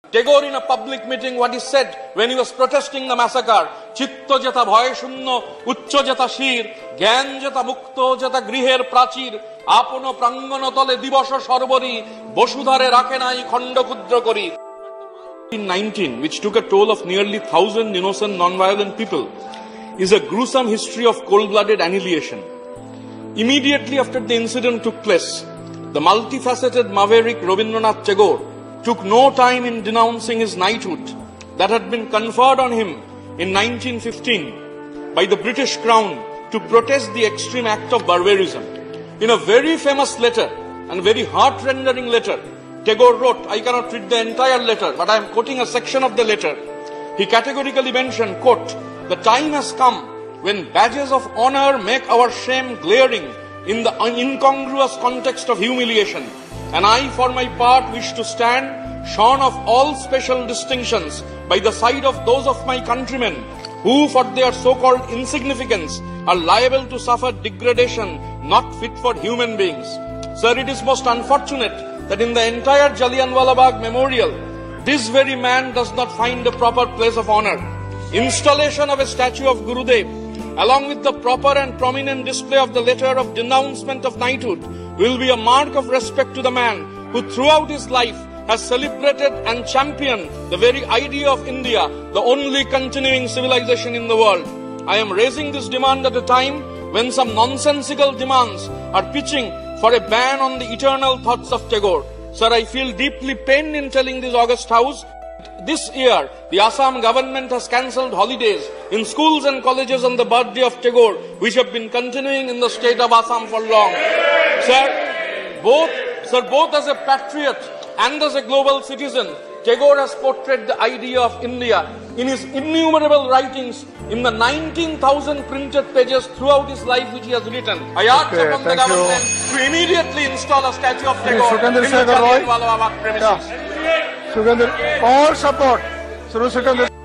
Tagore, in a public meeting, what he said when he was protesting the massacre, Chitta jeta bhoy shunno, Uchcho jeta shir, Gyan jeta mukto jeta griher prachir, Apono prangono tole divasho sorbori, Boshudhare rakhe nai khondo kudro kori. In 19, which took a toll of nearly 1,000 innocent non-violent people, is a gruesome history of cold-blooded annihilation. Immediately after the incident took place, the multifaceted maverick Rabindranath Tagore took no time in denouncing his knighthood that had been conferred on him in 1915 by the British Crown to protest the extreme act of barbarism. In a very famous letter and very heart-rendering letter, Tagore wrote, I cannot read the entire letter, but I am quoting a section of the letter. He categorically mentioned, quote, the time has come when badges of honor make our shame glaring in the incongruous context of humiliation. And I, for my part, wish to stand shorn of all special distinctions by the side of those of my countrymen who, for their so-called insignificance, are liable to suffer degradation not fit for human beings. Sir, it is most unfortunate that in the entire Jallianwala Bagh memorial, this very man does not find a proper place of honor. Installation of a statue of Gurudev, along with the proper and prominent display of the letter of denouncement of knighthood, will be a mark of respect to the man who throughout his life has celebrated and championed the very idea of India, the only continuing civilization in the world. I am raising this demand at a time when some nonsensical demands are pitching for a ban on the eternal thoughts of Tagore. Sir, I feel deeply pained in telling this august house, this year the Assam government has cancelled holidays in schools and colleges on the birthday of Tagore, which have been continuing in the state of Assam for long. Sir, both as a patriot and as a global citizen, Tagore has portrayed the idea of India in his innumerable writings in the 19,000 printed pages throughout his life which he has written. I urge upon the government to immediately install a statue of Tagore in the Jallianwala Bagh premises. Sukandar, all support.